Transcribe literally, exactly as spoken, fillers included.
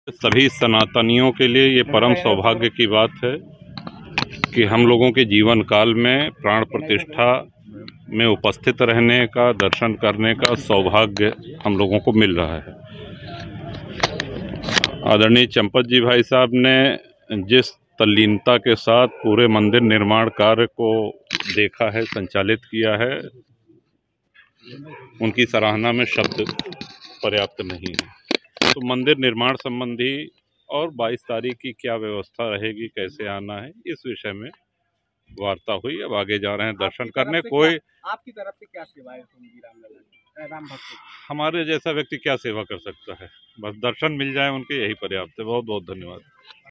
सभी सनातनियों के लिए ये परम सौभाग्य की बात है कि हम लोगों के जीवन काल में प्राण प्रतिष्ठा में उपस्थित रहने का, दर्शन करने का सौभाग्य हम लोगों को मिल रहा है। आदरणीय चंपत जी भाई साहब ने जिस तल्लीनता के साथ पूरे मंदिर निर्माण कार्य को देखा है, संचालित किया है, उनकी सराहना में शब्द पर्याप्त नहीं है। तो मंदिर निर्माण संबंधी और बाईस तारीख की क्या व्यवस्था रहेगी, कैसे आना है, इस विषय में वार्ता हुई। अब आगे जा रहे हैं दर्शन करने। कोई आपकी तरफ से क्या सेवा है राम भक्त? हमारे जैसा व्यक्ति क्या सेवा कर सकता है? बस दर्शन मिल जाए उनके, यही पर्याप्त है। बहुत बहुत धन्यवाद।